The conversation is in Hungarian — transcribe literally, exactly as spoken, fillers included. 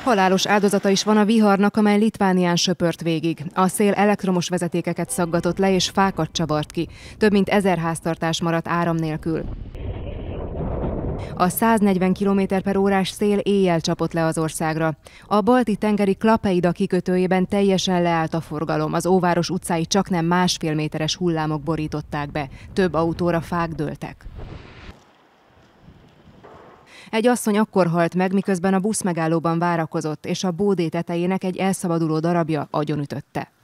Halálos áldozata is van a viharnak, amely Litvánián söpört végig. A szél elektromos vezetékeket szaggatott le és fákat csavart ki. Több mint ezer háztartás maradt áram nélkül. A száznegyven kilométer per órás szél éjjel csapott le az országra. A balti-tengeri Klapeida kikötőjében teljesen leállt a forgalom. Az óváros utcái csaknem másfél méteres hullámok borították be. Több autóra fák dőltek. Egy asszony akkor halt meg, miközben a buszmegállóban várakozott, és a bódé tetejének egy elszabaduló darabja agyonütötte.